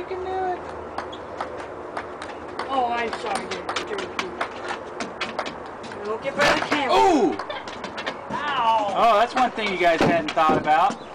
You can do it. Oh, I'm sorry, Jerry. Don't get by the camera. Ooh! Ow! Oh, that's one thing you guys hadn't thought about.